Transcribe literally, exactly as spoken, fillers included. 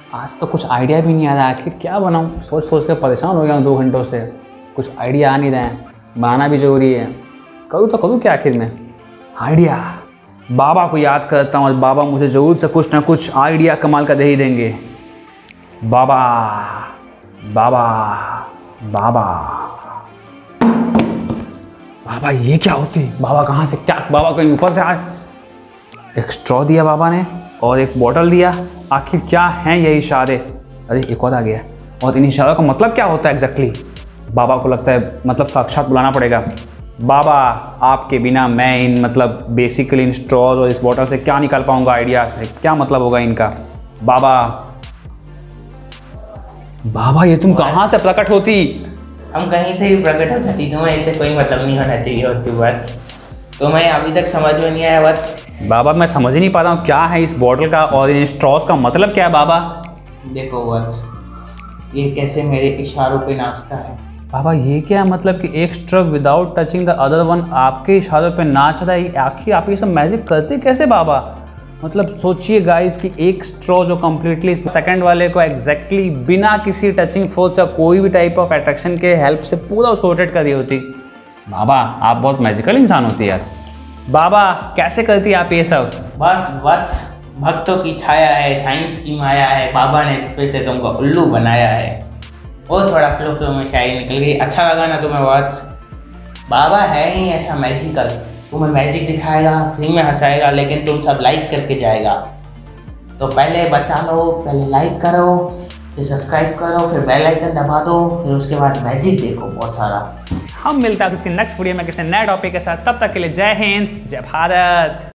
आज तो कुछ आइडिया भी नहीं आ रहा, आखिर क्या बनाऊँ। सोच सोच कर परेशान हो गया हूँ दो घंटों से, कुछ आइडिया आ नहीं रहे हैं। बनाना भी ज़रूरी है, करूँ तो करूँ क्या आखिर में। आइडिया, बाबा को याद करता हूँ, बाबा मुझे ज़रूर से कुछ ना कुछ आइडिया कमाल का दे ही देंगे। बाबा बाबा बाबा बाबा ये क्या होती है? बाबा कहाँ से, क्या बाबा कहीं ऊपर से आए? एक स्ट्रॉ दिया बाबा ने और एक बॉटल दिया, आखिर क्या हैं ये इशारे? अरे एक और आ गया। और इन इशारों का मतलब क्या होता है एग्जैक्टली? बाबा को लगता है मतलब साक्षात बुलाना पड़ेगा। बाबा आपके बिना मैं इन मतलब बेसिकली इन स्ट्रॉज और इस बॉटल से क्या निकाल पाऊंगा आइडिया से, क्या मतलब होगा इनका? बाबा बाबा ये तुम कहाँ से प्रकट होती? हम कहीं से भी प्रकट हो जाती, तुम्हें इससे कोई मतलब नहीं होना चाहिए होती वत्स। तुम्हें अभी तक समझ में नहीं आया वत्स? बाबा मैं समझ ही नहीं पा रहा हूँ क्या है इस बॉटल का और इन स्ट्रॉज का मतलब क्या है बाबा? देखो वत्स, ये कैसे मेरे इशारों पे नाचता है। बाबा ये क्या मतलब कि एक straw without touching the other one आपके इशारों पे नाच रहा है? आखिर आप ये सब मैजिक करते कैसे बाबा? मतलब सोचिए गाइस कि एक स्ट्रॉ जो कम्प्लीटली सेकंड वाले को एग्जैक्टली exactly बिना किसी टचिंग फोर्स या कोई भी टाइप ऑफ अट्रैक्शन के हेल्प से पूरा उसको रोटेट कर रही होती। बाबा आप बहुत मैजिकल इंसान होती है यार। बाबा कैसे करती आप ये सब? बस वत्स, भक्तों की छाया है, साइंस की माया है, बाबा ने फिर से तुमको उल्लू बनाया है। और थोड़ा फ्लो फ्लो में शायरी निकल गई, अच्छा लगा ना तुम्हें वत्स? बाबा है ही ऐसा मैजिकल, तुम्हें मैजिक दिखाएगा, फ्री में हंसाएगा, लेकिन तुम सब लाइक करके जाएगा। तो पहले बचा लो, पहले लाइक करो, फिर सब्सक्राइब करो, फिर बेल आइकन दबा दो, फिर उसके बाद मैजिक देखो बहुत सारा। हम मिलते हैं इसके नेक्स्ट वीडियो में किसी नए टॉपिक के साथ, तब तक के लिए जय हिंद, जय भारत।